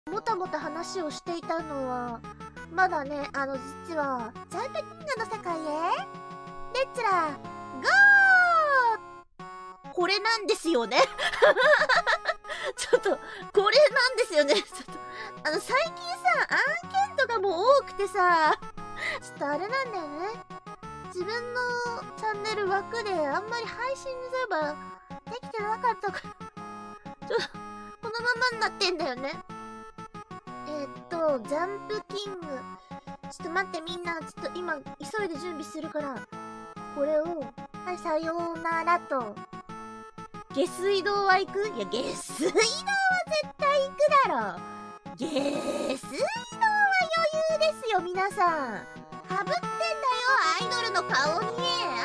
もたもた話をしていたのは、まだね、実は、ジャンプキングの世界へ、レッツラゴーこれなんですよね。ちょっと、これなんですよね。ちょっと、最近さ、案件とかも多くてさ、ちょっとあれなんだよね。自分のチャンネル枠であんまり配信すればできてなかったから、ちょっと、このままになってんだよね。ジャンプキング。ちょっと待って、みんな、ちょっと今、急いで準備するから、これを、はい、さようならと。下水道は行く？いや、下水道は絶対行くだろ。下水道は余裕ですよ、皆さん。かぶってんだよ、アイドルの顔に。